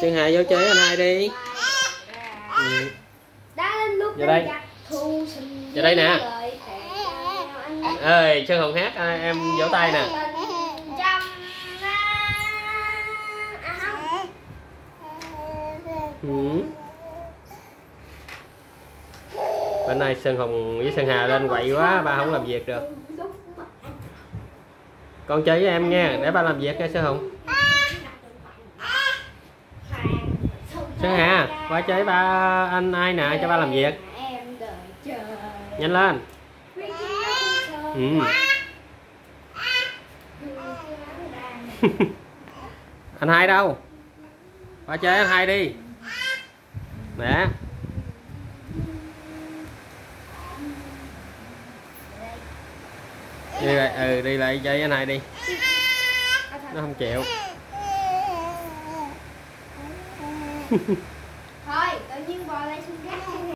Sơn Hà vô chơi với anh hai đi. Ừ. Vô đây. Vô đây nè. Ơi Sơn Hùng hát em vỗ tay nè. Ừ. Bên này Sơn Hùng với Sơn Hà lên quậy quá, ba không làm việc được. Con chơi với em nha, để ba làm việc nha Sơn Hùng. Sơn Hà, qua chơi với ba anh ai nè, cho ba làm việc. Nhanh lên. Ừ. Anh hai đâu? Qua chơi anh hai đi. Nè. Đi lại, đi lại chơi với anh hai đi. Nó không chịu.